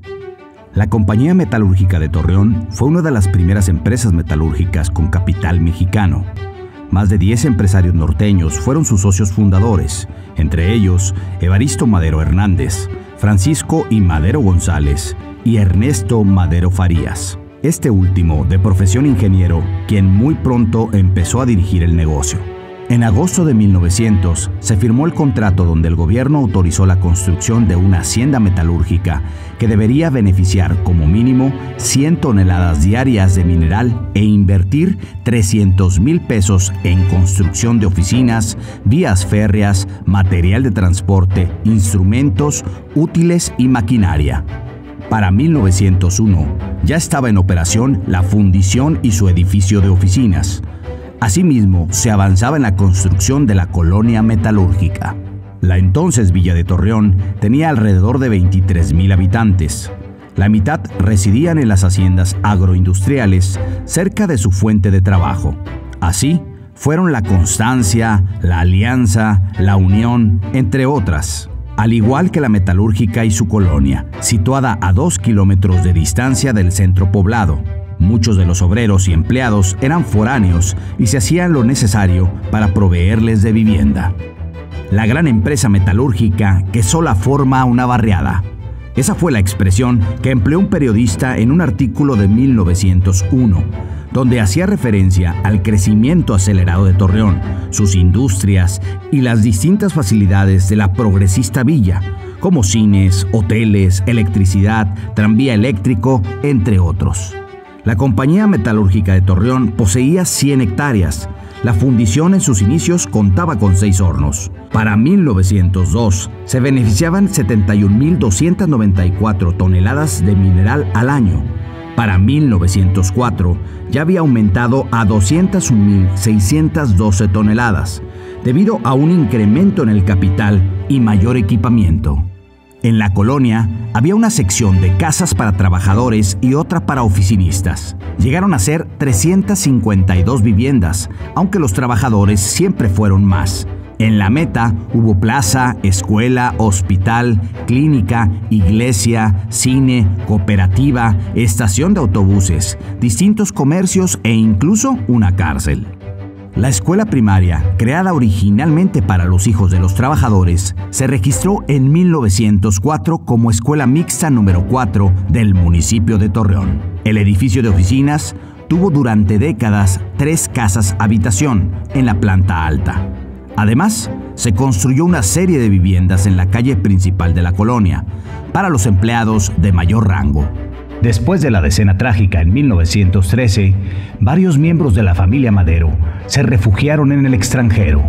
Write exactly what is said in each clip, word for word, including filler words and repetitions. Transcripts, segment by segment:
La Compañía Metalúrgica de Torreón fue una de las primeras empresas metalúrgicas con capital mexicano. Más de diez empresarios norteños fueron sus socios fundadores, entre ellos Evaristo Madero Hernández, Francisco y Madero González y Ernesto Madero Farías. Este último, de profesión ingeniero, quien muy pronto empezó a dirigir el negocio. En agosto de mil novecientos se firmó el contrato donde el gobierno autorizó la construcción de una hacienda metalúrgica que debería beneficiar como mínimo cien toneladas diarias de mineral e invertir trescientos mil pesos en construcción de oficinas, vías férreas, material de transporte, instrumentos, útiles y maquinaria. Para mil novecientos uno ya estaba en operación la fundición y su edificio de oficinas. Asimismo, se avanzaba en la construcción de la colonia metalúrgica. La entonces Villa de Torreón tenía alrededor de veintitrés mil habitantes. La mitad residían en las haciendas agroindustriales cerca de su fuente de trabajo. Así, fueron la Constancia, la Alianza, la Unión, entre otras. Al igual que la metalúrgica y su colonia, situada a dos kilómetros de distancia del centro poblado. Muchos de los obreros y empleados eran foráneos y se hacían lo necesario para proveerles de vivienda. La gran empresa metalúrgica que sola forma una barriada. Esa fue la expresión que empleó un periodista en un artículo de mil novecientos uno, donde hacía referencia al crecimiento acelerado de Torreón, sus industrias y las distintas facilidades de la progresista villa, como cines, hoteles, electricidad, tranvía eléctrico, entre otros. La Compañía Metalúrgica de Torreón poseía cien hectáreas. La fundición en sus inicios contaba con seis hornos. Para mil novecientos dos se beneficiaban setenta y un mil doscientas noventa y cuatro toneladas de mineral al año. Para mil novecientos cuatro ya había aumentado a doscientas un mil seiscientas doce toneladas, debido a un incremento en el capital y mayor equipamiento. En la colonia había una sección de casas para trabajadores y otra para oficinistas. Llegaron a ser trescientas cincuenta y dos viviendas, aunque los trabajadores siempre fueron más. En la Meta hubo plaza, escuela, hospital, clínica, iglesia, cine, cooperativa, estación de autobuses, distintos comercios e incluso una cárcel. La escuela primaria, creada originalmente para los hijos de los trabajadores, se registró en mil novecientos cuatro como escuela mixta número cuatro del municipio de Torreón. El edificio de oficinas tuvo durante décadas tres casas habitación en la planta alta. Además, se construyó una serie de viviendas en la calle principal de la colonia, para los empleados de mayor rango. Después de la decena trágica en mil novecientos trece, varios miembros de la familia Madero se refugiaron en el extranjero.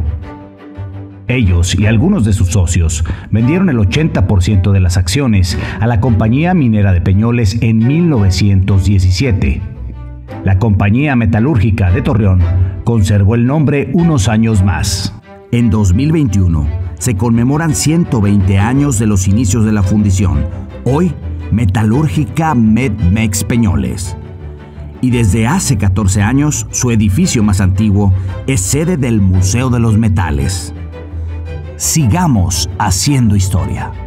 Ellos y algunos de sus socios vendieron el ochenta por ciento de las acciones a la Compañía Minera de Peñoles en mil novecientos diecisiete. La Compañía Metalúrgica de Torreón conservó el nombre unos años más. En dos mil veintiuno se conmemoran ciento veinte años de los inicios de la fundición. Hoy, Metalúrgica Med-Mex Peñoles. Y desde hace catorce años, su edificio más antiguo es sede del Museo de los Metales. Sigamos haciendo historia.